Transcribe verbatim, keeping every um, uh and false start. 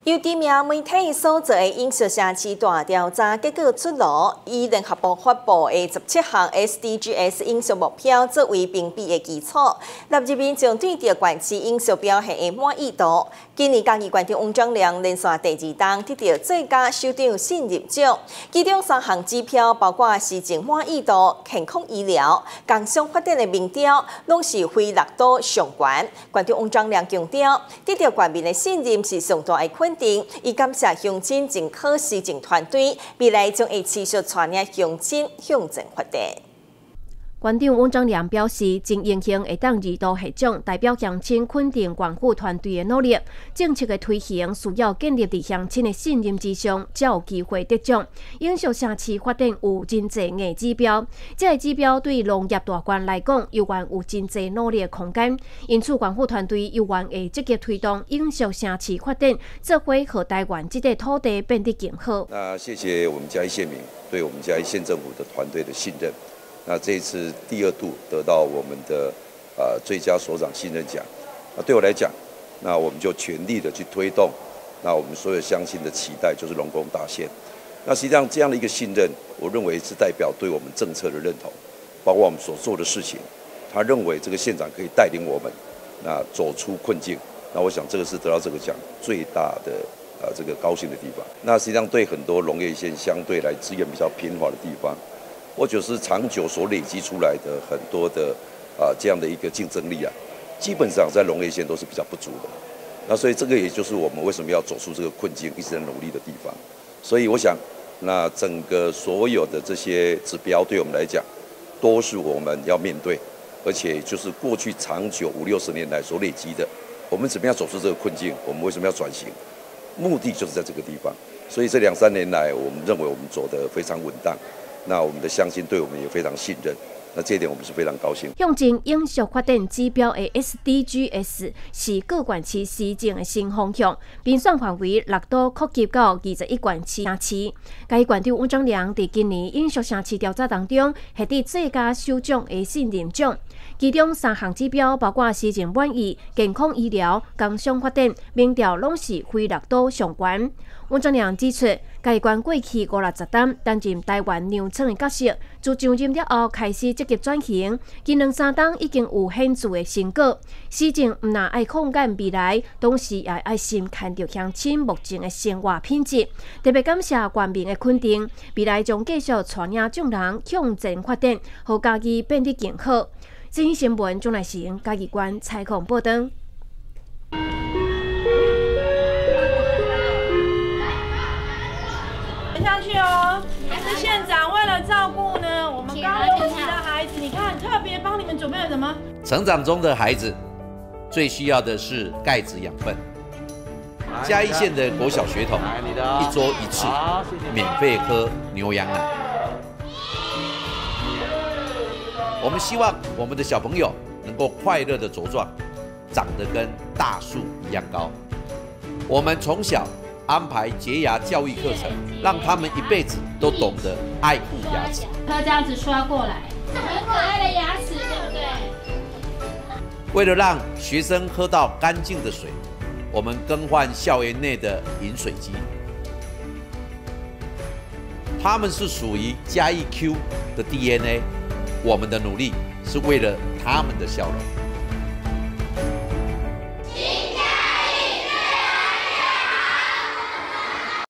有知名媒体所做的饮食城市大调查结果出炉，以联合国发布的十七项 S D Gs 饮食目标作为评比的基础，纳入民众对着县市饮食表现的满意度。今年嘉义县长王章良连续第二档得到最佳首长信任奖，其中三项指标包括市政满意度、健康医疗、工商发展的民调，拢是非六都上悬。县长王章良强调，得到县民的信任是上大的肯定，伊感谢乡亲真好市政团队，未来将会持续带领乡亲向前发展。 县长王章良表示，真荣幸会当二度获奖，代表乡亲肯定县府团队的努力。政策的推行需要建立伫乡亲的信任之上，才有机会得奖。永续城市发展有真侪硬指标，这个指标对农业大县来讲，犹原有真侪努力的空间。因此，县府团队犹原会积极推动永续城市发展，做伙和台湾这块土地变得更好。 那谢谢我们嘉义县民对我们嘉义县政府的团队的信任。那这一次第二度得到我们的呃最佳所长信任奖，那对我来讲，那我们就全力的去推动，那我们所有乡亲的期待就是龙宫大县。那实际上这样的一个信任，我认为是代表对我们政策的认同，包括我们所做的事情，他认为这个县长可以带领我们那走出困境。那我想这个是得到这个奖最大的呃这个高兴的地方。那实际上对很多农业县相对来资源比较贫乏的地方，或者是长久所累积出来的很多的啊、呃、这样的一个竞争力啊，基本上在农业县都是比较不足的。那所以这个也就是我们为什么要走出这个困境，一直在努力的地方。所以我想，那整个所有的这些指标对我们来讲，都是我们要面对，而且就是过去长久五六十年来所累积的。我们怎么样走出这个困境？我们为什么要转型？目的就是在这个地方。所以这两三年来，我们认为我们走得非常稳当。那我们的乡亲对我们也非常信任，那这一点我们是非常高兴。 向前永续发展指标的 S D Gs 是各县市施政的新方向，评选范围六都扩及到二十一县市城市。该县长王章良在今年永续城市调查当中，获得最佳首长的信任奖。其中三项指标包括市政满意、健康医疗、工商发展，民调拢是非六都上悬。王章良指出，该县过去五六十担担任台湾粮仓的角色，自上任了后开始积极转型，近两三档已经有显著的成果。市政唔但爱控干未来，同时也爱心看到乡亲目前的生活品质。特别感谢县民的肯定，未来将继续带领众人向前发展，让家己变得更好。这篇新闻将来成嘉义县采访报道。 下去哦，是县长为了照顾呢我们高年级的孩子，你看特别帮你们准备了什么？ 成长中的孩子最需要的是钙质养分。嘉义县的国小学童一周一次免费喝牛羊奶。我们希望我们的小朋友能够快乐的茁壮，长得跟大树一样高。我们从小安排洁牙教育课程，让他们一辈子都懂得爱护牙齿。 要这样子刷过来，很可爱的牙齿，对不对？ 为了让学生喝到干净的水，我们更换校园内的饮水机。他们是属于嘉义 Q 的 D N A， 我们的努力是为了他们的笑容。